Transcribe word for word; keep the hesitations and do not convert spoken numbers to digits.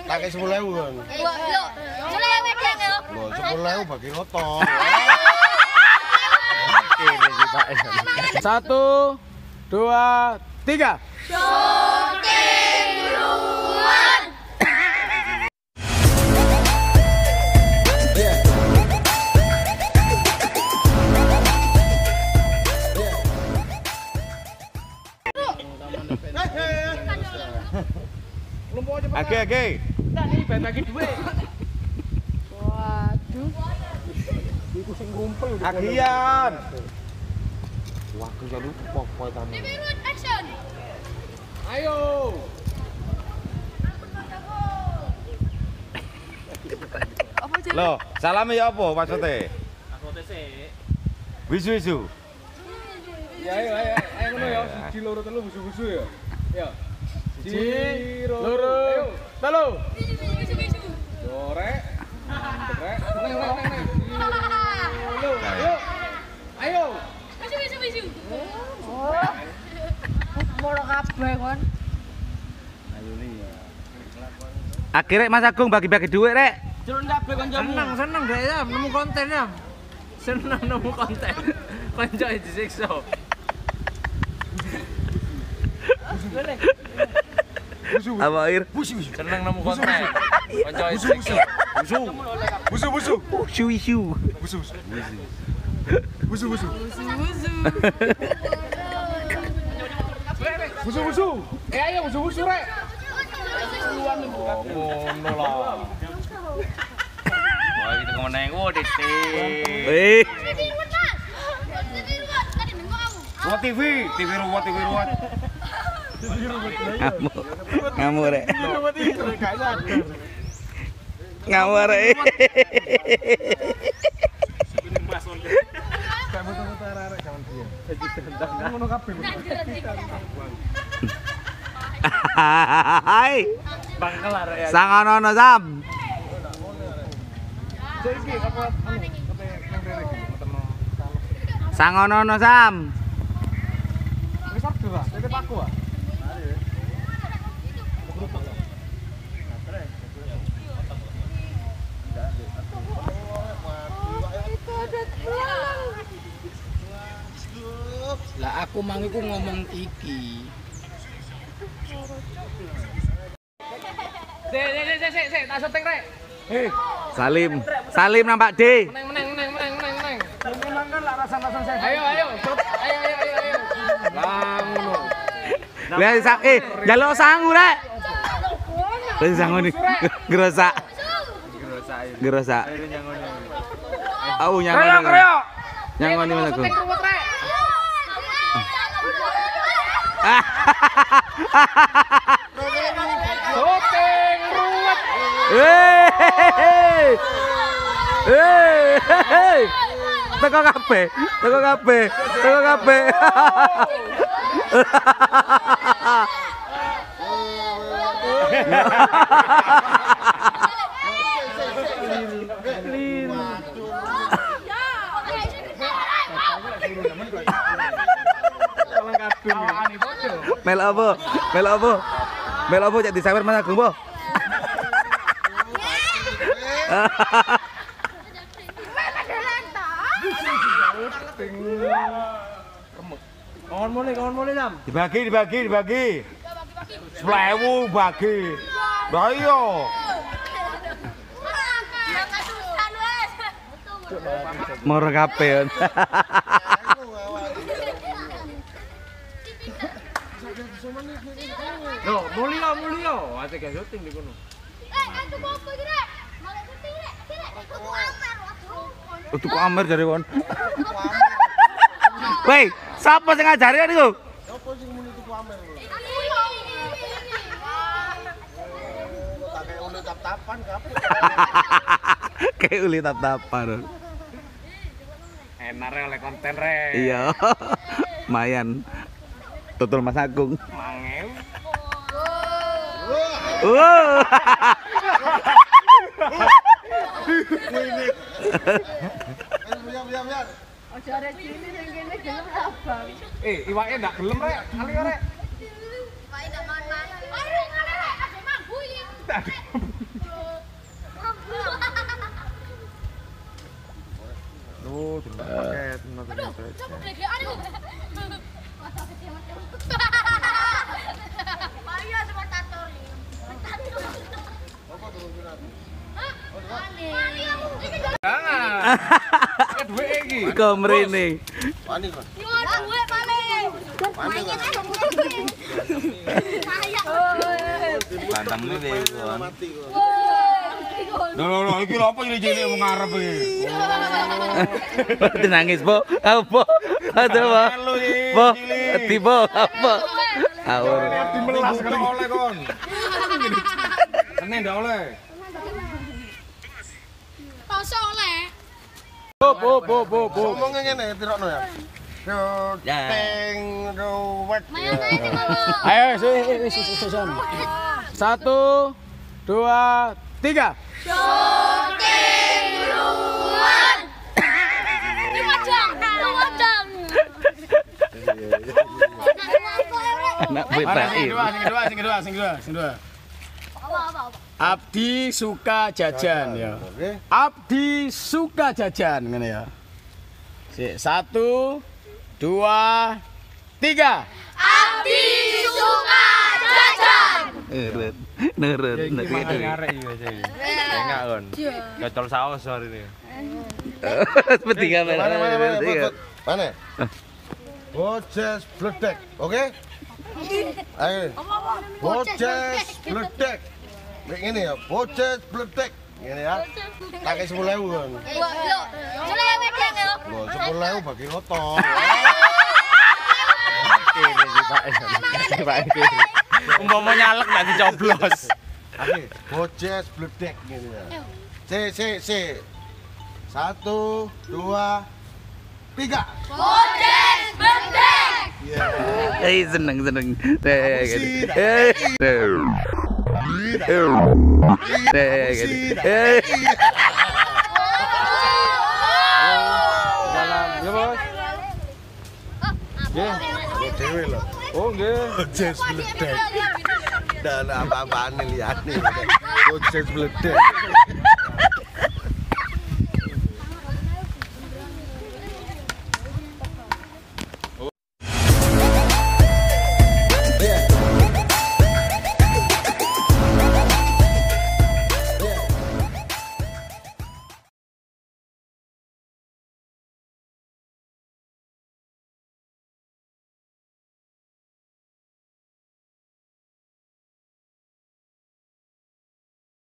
Tak kayak sepuluh ribu kan. Lho, sepuluh ribu wedang yo. Loh, sepuluh ribu bagi roto. Satu, dua, tiga. Syuting duluan. Oke, oke. Nah, ini bagi duit. Waduh. Iku sing ngumpul udah. Agian. Wah, aku jadi pokok tamu. Divirut action. Ayo. Apa jadi? Loh, salamnya ya apa maksudnya? Maksudnya sih. Wisu-wisu. Ya ayo ayo ayo ngono ya, siji loro telu busu-busu ya. Ya. Siji loro telu. Bisu-bisu. Dorek. Dorek. Neng neng neng neng. Ayo. Ayo. Ayo. Bisu-bisu bisu. Oh. Moro kabeh kon. Akhirnya Mas Agung bagi-bagi duit rek. Jelun kabeh kancamu. Seneng seneng deh ya nemu konten ya. Seneng nemu konten. Kanca disiksa. Apa air? Seneng nemu konten. Kanca disiksa. Busu. Busu, busu. Isu isu. Busu, busu. Busu, busu. Busu busu. Eh ayo busu busu rek. Ngono lah. Wah itu ngoneng wo titik. Eh, Divirut Mas. Divirut tadi nengok aku. Ruwet T V, T V ruwet, T V ruwet. ngamuk. Ngamuk rek. Ngamuk rek. Hai. Bangkelar ya. Sangono Sam. Sangono Sam. Wis order ah, titip aku ah. Lah aku mang iku ngomong iki. Sik sik sik sik sik tak syuting rek. Eh, Salim. Salim nampak D. Meneng meneng meneng meneng meneng meneng. Meneng kan lah rasa-rasa saya. Ayo ayo. Ayo ayo ayo ayo. Lah ngono. Lihat sang eh jaluk sangu rek. Wis sangu ni. Gerosak. Gerosak ayo. Gerosak. Ayo nyangoni. Au Kreo nyangon. kreo. Nyangoni mana ku? Syuting ruwet rek. Syuting ruwet. Eh. Eh. Teko kabeh. Teko kabeh. Teko kabeh. Mel apa? Mel apa? Mel apa cek disawer Mas Agung, Po? Kawan mulai, kawan mulai Sam. Dibagi, dibagi, dibagi. sepuluh ribu bagi. Lah iya. Moro kabeh. Loh, mulio mulio. Ate gak syuting di kono. Eh, aku mau apa iki rek? Malah syuting rek. Rek, aku amer waduh. Untuk Amer jare kon. Wei, sapa sing ngajari niku? Apa sing muni tuku Amer? Tak kayak uli tap-tapan kabeh. Kayak uli tap-tapan. Enak rek oleh konten rek. Iya. Lumayan. Tutul Mas Agung. Mangem. Wow. Biar, biar, biar. Ojo arek cilik ning kene gelem abang. Eh, iwake ndak gelem rek. Kali rek. Pak ndak mangan. Arek arek rek, ade mambu iki. Tuh, tidak paket, Aduh, coba gede-gedean itu. Maria sama tato nih. Duwe iki. Kok mrene. Wani kon. Yo duwe paling. Main Bantangnya deh, kon. Loh, loh, iki lho apa cilik wong ngarep iki? Mati nangis, Po. Apa? Aduh, Po. Po, tiba apa? Awur. Dimelas kan oleh kon. Kene ndak oleh. Toso oleh. Bo bo bo bo bo. Ngomongnya ngene pirokno ya. Teng ruwet. Ayo, satu, dua, tiga. Syuting ruan. Ini wajang, wajang. Anak bebas. Sing kedua, sing kedua, sing kedua, sing kedua, sing kedua. Apa apa apa. Abdi suka jajan ya. Oke. Abdi suka jajan ngene ya. Sik, satu, dua, tiga. Abdi suka jajan. Nurut. Nurut. Mangan arek iki aja. Enggak kon. Cocol saus hari ini. Seperti kamera. Mana mana mana. Mana? Mana? Boces bledek, oke? Ayo. Boces bledek. Kayak gini ya, boces bledek. Gini ya. Tak kayak sepuluh ribu kan. Yo, yo. Sudah wedeng yo. Loh, sepuluh ribu bagi lotok. Kene iki Pak. Pak kene. Umpama nyalek ndak dicoblos. Oke, boces bledek gini ya. Si, si, si. Satu, dua, tiga. Boces berdek. Iya. Eh, seneng seneng. Eh, sih, eh, eh. Eh, eh. Dalam, ya bos. Nggih, dhewe lho. Oh nggih. Boces bledek. Dan apa-apaan liyane. Boces bledek.